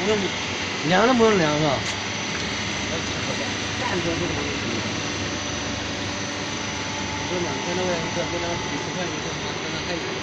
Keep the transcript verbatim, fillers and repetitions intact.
不用量都不用量是吧？ 干着这个东西。 说两千多块钱一个，不能几十块一个，那那太贵了。